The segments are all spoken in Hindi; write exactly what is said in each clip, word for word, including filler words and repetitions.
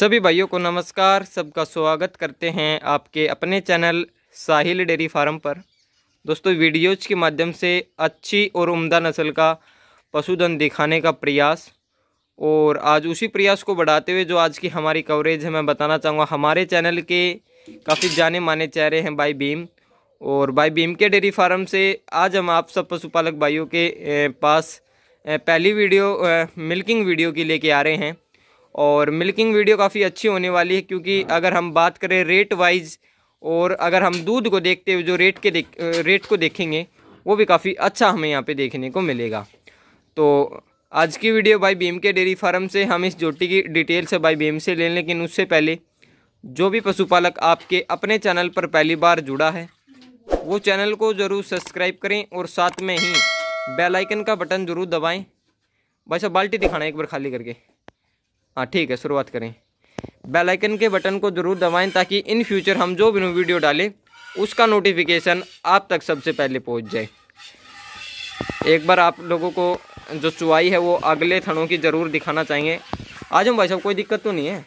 सभी भाइयों को नमस्कार। सबका स्वागत करते हैं आपके अपने चैनल साहिल डेयरी फार्म पर। दोस्तों, वीडियोज के माध्यम से अच्छी और उम्दा नस्ल का पशुधन दिखाने का प्रयास, और आज उसी प्रयास को बढ़ाते हुए जो आज की हमारी कवरेज है, मैं बताना चाहूँगा हमारे चैनल के काफ़ी जाने माने चेहरे हैं भाई भीम, और भाई भीम के डेयरी फार्म से आज हम आप सब पशुपालक भाइयों के पास पहली वीडियो मिल्किंग वीडियो की लेके आ रहे हैं। और मिल्किंग वीडियो काफ़ी अच्छी होने वाली है, क्योंकि अगर हम बात करें रेट वाइज और अगर हम दूध को देखते हुए जो रेट के देख रेट को देखेंगे, वो भी काफ़ी अच्छा हमें यहाँ पे देखने को मिलेगा। तो आज की वीडियो भाई भीम के डेयरी फार्म से हम इस जोटी की डिटेल से भाई भीम से लें, लेकिन उससे पहले जो भी पशुपालक आपके अपने चैनल पर पहली बार जुड़ा है वो चैनल को ज़रूर सब्सक्राइब करें और साथ में ही बेल आइकन का बटन ज़रूर दबाएँ। भाई साहब बाल्टी दिखाना एक बार खाली करके। हाँ ठीक है, शुरुआत करें। बेल आइकन के बटन को ज़रूर दबाएं ताकि इन फ्यूचर हम जो भी वीडियो डालें उसका नोटिफिकेशन आप तक सबसे पहले पहुंच जाए। एक बार आप लोगों को जो चुवाई है वो अगले थनों की ज़रूर दिखाना चाहेंगे। आज हम भाई साहब कोई दिक्कत तो नहीं है।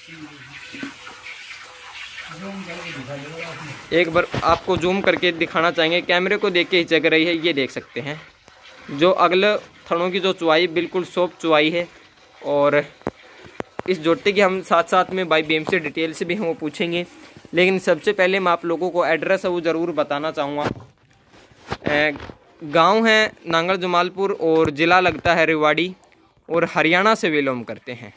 एक बार आपको जूम करके दिखाना चाहेंगे, कैमरे को देख के ही चेक रही है, ये देख सकते हैं जो अगले थनों की जो चुवाई बिल्कुल सॉफ्ट चुवाई है। और इस जोटी की हम साथ साथ में भाई भीम से डिटेल से भी हम वो पूछेंगे, लेकिन सबसे पहले मैं आप लोगों को एड्रेस है वो ज़रूर बताना चाहूँगा। गांव है नांगल जमालपुर और ज़िला लगता है रेवाड़ी, और हरियाणा से बिलोंग करते हैं।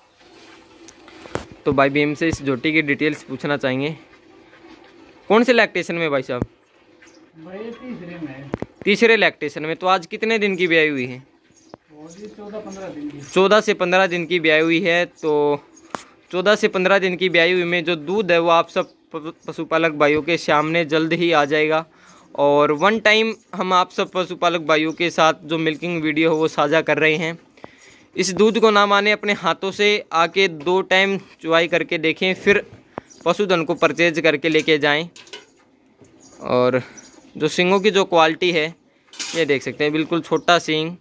तो भाई भीम से इस जोटी की डिटेल्स पूछना चाहेंगे। कौन से लैक्टेशन में भाई साहब? तीसरे में। तीसरे लैक्टेशन में। तो आज कितने दिन की ब्याई हुई है? चौदह पंद्रह दिन की। चौदह से पंद्रह दिन की ब्याई हुई है। तो चौदह से पंद्रह दिन की ब्याई हुई में जो दूध है वो आप सब पशुपालक भाइयों के सामने जल्द ही आ जाएगा। और वन टाइम हम आप सब पशुपालक भाइयों के साथ जो मिल्किंग वीडियो है वो साझा कर रहे हैं। इस दूध को ना माने, अपने हाथों से आके दो टाइम चुवाई करके देखें, फिर पशुधन को परचेज करके लेके जाएं। और जो सींगों की जो क्वालिटी है ये देख सकते हैं, बिल्कुल छोटा सींग,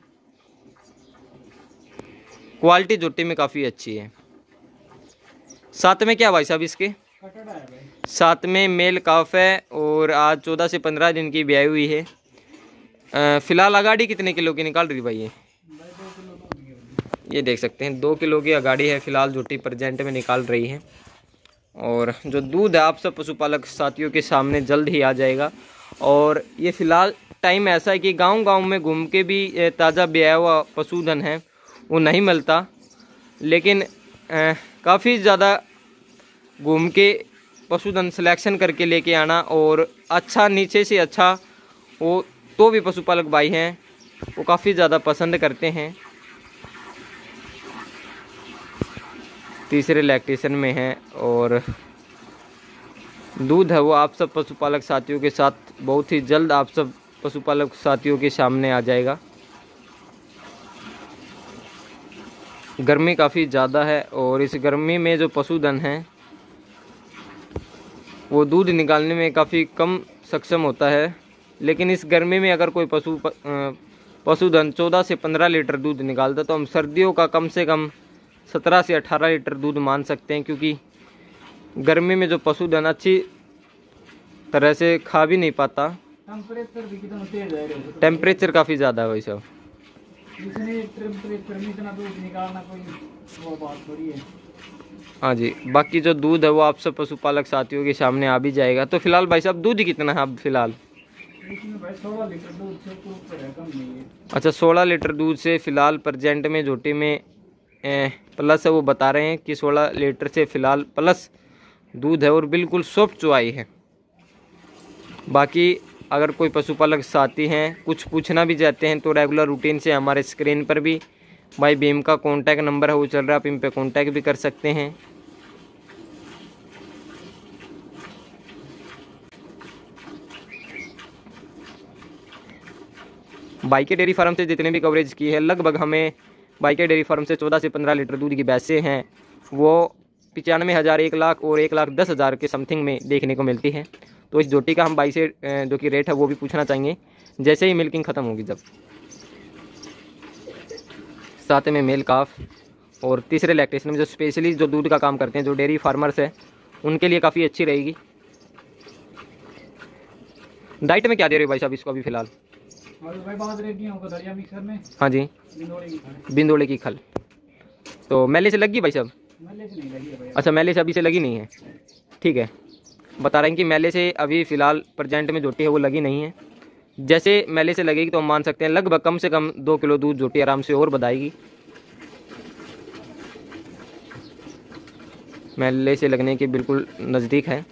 क्वालिटी जोटी में काफ़ी अच्छी है। साथ में क्या भाई साहब इसके साथ में मेल काफ है, और आज चौदह से पंद्रह दिन की ब्याई हुई है। फ़िलहाल अगाड़ी कितने किलो की निकाल रही भाई? ये ये देख सकते हैं दो किलो की अगाड़ी है फ़िलहाल जोटी प्रेजेंट में निकाल रही है। और जो दूध है आप सब पशुपालक साथियों के सामने जल्द ही आ जाएगा। और ये फ़िलहाल टाइम ऐसा है कि गांव गांव में घूम के भी ताज़ा ब्याया हुआ पशुधन है वो नहीं मिलता, लेकिन काफ़ी ज़्यादा घूम के पशुधन सिलेक्शन करके लेके आना और अच्छा नीचे से अच्छा वो तो भी पशुपालक भाई हैं वो काफ़ी ज़्यादा पसंद करते हैं। तीसरे लैक्टेशन में है और दूध है वो आप सब पशुपालक साथियों के साथ बहुत ही जल्द आप सब पशुपालक साथियों के सामने आ जाएगा। गर्मी काफ़ी ज़्यादा है और इस गर्मी में जो पशुधन है वो दूध निकालने में काफ़ी कम सक्षम होता है, लेकिन इस गर्मी में अगर कोई पशु पशुधन चौदह से पंद्रह लीटर दूध निकालता तो हम सर्दियों का कम से कम सत्रह से अठारह लीटर दूध मान सकते हैं, क्योंकि गर्मी में जो पशुधन अच्छी तरह से खा भी नहीं पाता। टेम्परेचर भी कितना तेज है, टेम्परेचर काफ़ी ज़्यादा है भाई साहब। हाँ जी, बाकी जो दूध है वो आप सब पशुपालक साथियों के सामने आ भी जाएगा। तो फिलहाल भाई साहब दूध कितना है अब फिलहाल? सोलह लीटर दूध से ऊपर है, कम नहीं है। अच्छा, सोलह लीटर दूध से फिलहाल प्रेजेंट में जोटी में ए, प्लस है वो बता रहे हैं कि सोलह लीटर से फिलहाल प्लस दूध है और बिल्कुल सॉफ्ट चुवाई है। बाकी अगर कोई पशुपालक साथी हैं कुछ पूछना भी चाहते हैं तो रेगुलर रूटीन से हमारे स्क्रीन पर भी भाई भीम का कॉन्टैक्ट नंबर है वो चल रहा है, आप इन पे कॉन्टैक्ट भी कर सकते हैं। भाई के डेयरी फार्म से जितने भी कवरेज की है, लगभग हमें भाई के डेयरी फार्म से चौदह से पंद्रह लीटर दूध की भैंसें हैं वो पचानवे हज़ार एक लाख और एक लाख दस हज़ार के समथिंग में देखने को मिलती है। तो इस जोटी का हम भाई से जो कि रेट है वो भी पूछना चाहेंगे जैसे ही मिल्किंग ख़त्म होगी। जब साथ में मेल काफ और तीसरे लैक्टेशन में जो स्पेशली जो दूध का काम करते हैं, जो डेयरी फार्मर्स है, उनके लिए काफ़ी अच्छी रहेगी। डाइट में क्या दे रहे हो भाई साहब इसको अभी फ़िलहाल? भाई बाजरे की होगा दलिया मिक्सर में। हाँ जी, बिंदोड़े की खल। बिंदोड़े की खल। तो मेले से लगी भाई साहब? मेले से नहीं लगी है भाई। अच्छा, मेले से अभी से लगी नहीं है, ठीक है। बता रहे हैं कि मेले से अभी फ़िलहाल प्रेजेंट में जोटी है वो लगी नहीं है। जैसे मेले से लगेगी तो हम मान सकते हैं लगभग कम से कम दो किलो दूध जोटी आराम से और बढ़ाएगी। मेले से लगने के बिल्कुल नज़दीक है।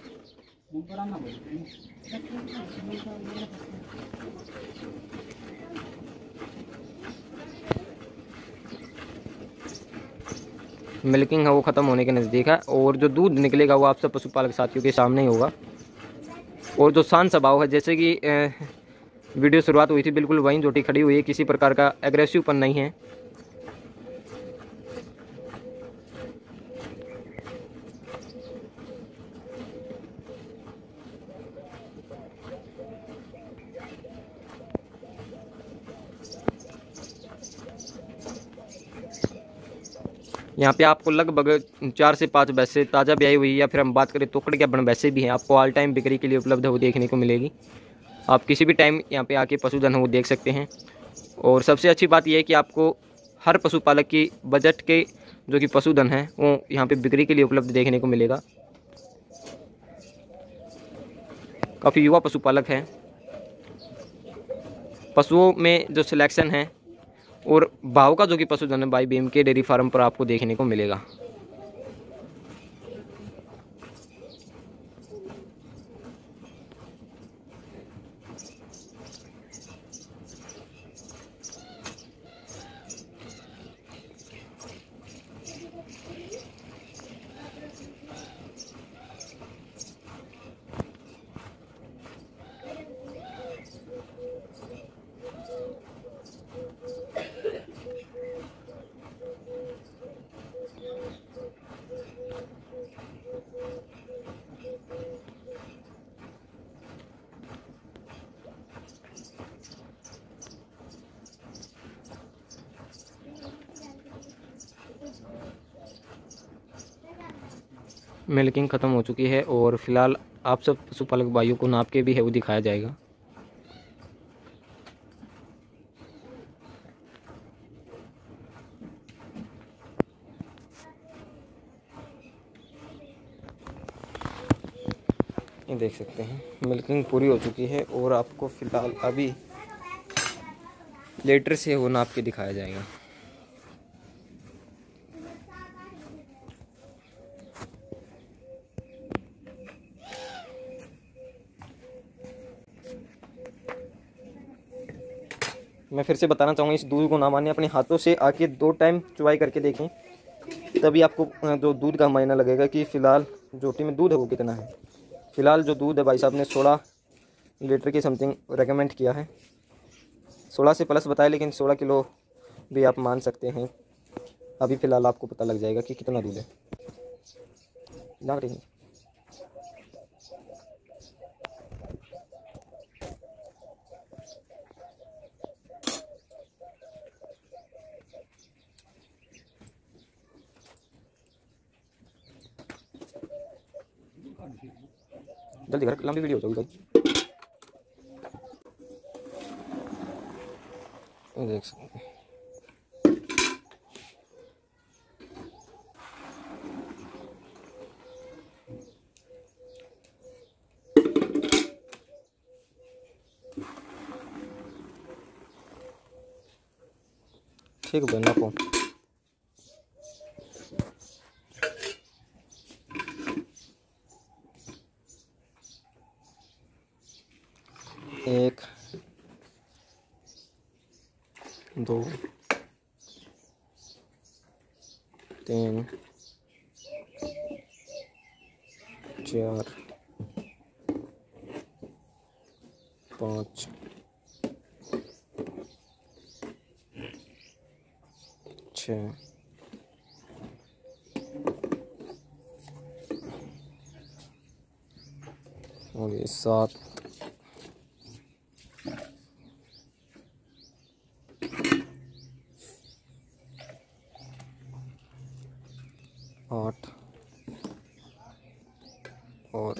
मिल्किंग है वो ख़त्म होने के नज़दीक है और जो दूध निकलेगा वो आप सब पशुपालक साथियों के सामने ही होगा। और जो शांत स्वभाव है, जैसे कि वीडियो शुरुआत हुई थी, बिल्कुल वहीं जोटी खड़ी हुई है, किसी प्रकार का एग्रेसिवपन नहीं है। यहाँ पे आपको लगभग चार से पाँच भैंसे ताज़ा ब्याई हुई, या फिर हम बात करें तोकड़ के अपन भैंसे भी हैं, आपको ऑल टाइम बिक्री के लिए उपलब्ध है वो देखने को मिलेगी। आप किसी भी टाइम यहाँ पे आके पशुधन हो वो देख सकते हैं। और सबसे अच्छी बात यह है कि आपको हर पशुपालक की बजट के जो कि पशुधन है वो यहाँ पे बिक्री के लिए उपलब्ध देखने को मिलेगा। काफ़ी युवा पशुपालक हैं। पशुओं में जो सिलेक्शन है और भाव का जो कि पशुधन है भाई भीम के डेयरी फार्म पर आपको देखने को मिलेगा। मिल्किंग ख़त्म हो चुकी है और फिलहाल आप सब पशुपालक भाइयों को नाप के भी है वो दिखाया जाएगा। ये देख सकते हैं मिल्किंग पूरी हो चुकी है और आपको फ़िलहाल अभी लीटर से वो नाप के दिखाया जाएगा। मैं फिर से बताना चाहूँगा, इस दूध को ना माने, अपने हाथों से आके दो टाइम चुवाई करके देखें, तभी आपको जो दूध का मायना लगेगा कि फ़िलहाल जोटी में दूध है वो कितना है। फ़िलहाल जो दूध है भाई साहब ने सोलह लीटर की समथिंग रेकमेंड किया है। सोलह से प्लस बताया, लेकिन सोलह किलो भी आप मान सकते हैं। अभी फ़िलहाल आपको पता लग जाएगा कि कितना दूध है। लग रही है जल्दी कर, लंबी वीडियो हो जाएगी भाई। देख सकते हैं ठीक है ना को एक दो तीन चार पाँच छः और ये सात आठ और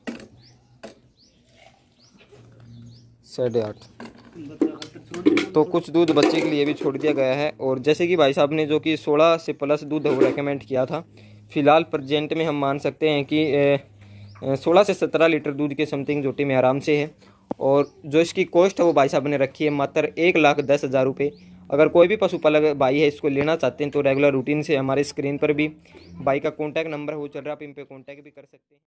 साढ़े आठ। तो कुछ दूध बच्चे के लिए भी छोड़ दिया गया है। और जैसे कि भाई साहब ने जो कि सोलह से प्लस दूध वो रेकमेंड किया था, फिलहाल प्रेजेंट में हम मान सकते हैं कि सोलह से सत्रह लीटर दूध के समथिंग जोटी में आराम से है। और जो इसकी कॉस्ट है वो भाई साहब ने रखी है मात्र एक लाख दस हज़ार रुपये। अगर कोई भी पशुपालक भाई है इसको लेना चाहते हैं तो रेगुलर रूटीन से हमारे स्क्रीन पर भी भाई का कॉन्टैक्ट नंबर हो चल रहा है, आप इन पर कॉन्टैक्ट भी कर सकते हैं।